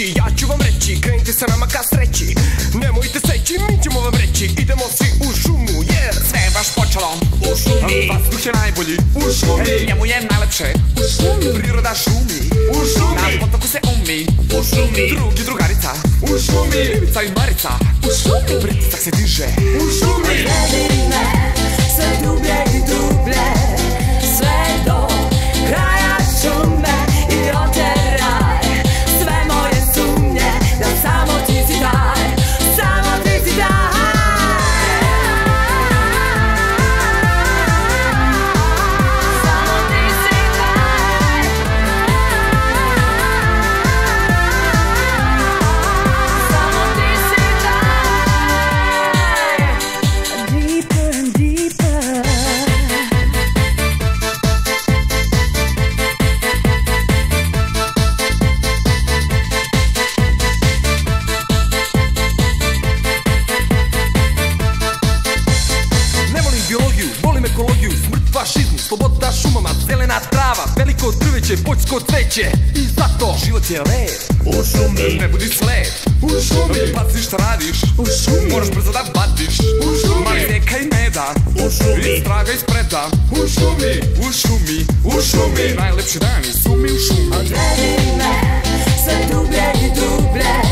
reći, ja ću vam reći, krenite sa nama ka sreći. Nemojte seći, mi ćemo vam reći, idemo svi u šumu, jer sve je baš počelo u šumi. Vazduh je najbolji u šumi, njemu je najlepše u šumi. Priroda šumi, u šumi, na potoku se umi, u šumi. Drugi drugarica, u šumi, Ivica i Marica, u šumi. Pritisak se diže, u šumi. Odvedi me sve dublje i dublje, sve do kraja šume i oteraj sve moje sumnje, da samo ti si taj, samo ti si taj. Samo ti si taj. Samo ti si taj. Deeper and deeper. Ne volim biologiju, volim ekologiju, smrt fašizmu, sloboda šumama, zelena trava, veliko drveće, poljsko cveće. I zato život je lep u šumi, ne budi slep u šumi. Pazi šta radiš u šumi, moraš brzo da vadiš u šumi. Mali zeka i meda u šumi, i straga ispreda u šumi, u šumi, u šumi. Najlepši dani su mi u šumi. Odvedi me sve dublje i dublje,